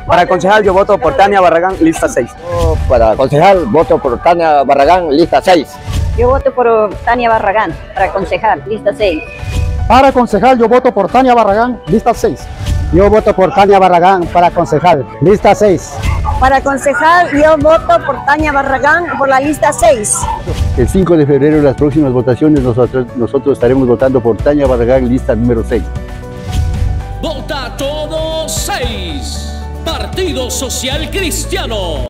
Para concejal yo voto por Tania Barragán, lista 6. Para concejal voto por Tania Barragán, lista 6. Yo voto por Tania Barragán, para concejal, lista 6. Para concejal yo voto por Tania Barragán, lista 6. Yo voto por Tania Barragán para concejal, lista 6. Para concejal yo voto por Tania Barragán por la lista 6. El 5 de febrero, en las próximas votaciones, nosotros estaremos votando por Tania Barragán, lista número 6. Vota todos 6. Partido Social Cristiano.